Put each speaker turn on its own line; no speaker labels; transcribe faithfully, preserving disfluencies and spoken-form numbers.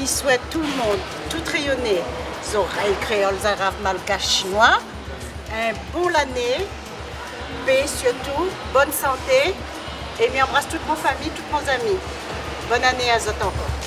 il souhaite tout le monde, tout rayonné, les oreilles créoles, arabes, malgaches, chinois, un bon année, paix surtout, bonne santé, et m'embrasse toute mon famille, tous mes amis. Bonne année à vous encore.